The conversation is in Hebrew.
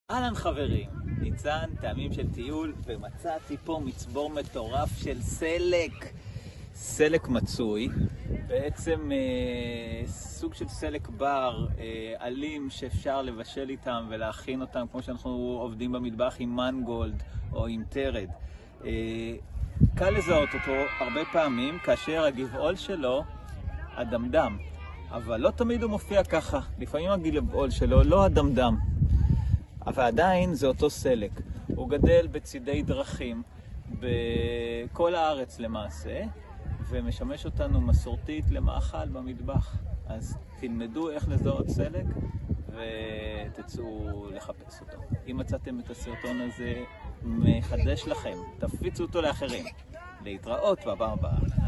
אהלן חברים, ניצן, טעמים של טיול, ומצאתי פה מצבור מטורף של סלק מצוי, בעצם סוג של סלק בר, עלים שאפשר לבשל איתם ולהכין אותם כמו שאנחנו עובדים במטבח עם מנגולד או עם טרד. קל לזהות אותו הרבה פעמים כאשר הגבעול שלו אדמדם, אבל לא תמיד הוא מופיע ככה, לפעמים הגבעול שלו לא אדמדם. אבל עדיין זה אותו סלק. הוא גדל בצידי דרכים בכל הארץ למעשה, ומשמש אותנו מסורתית למאכל במטבח. אז תלמדו איך לזהות סלק ותצאו לחפש אותו. אם מצאתם את הסרטון הזה מחדש לכם, תפיצו אותו לאחרים. להתראות בפעם הבאה.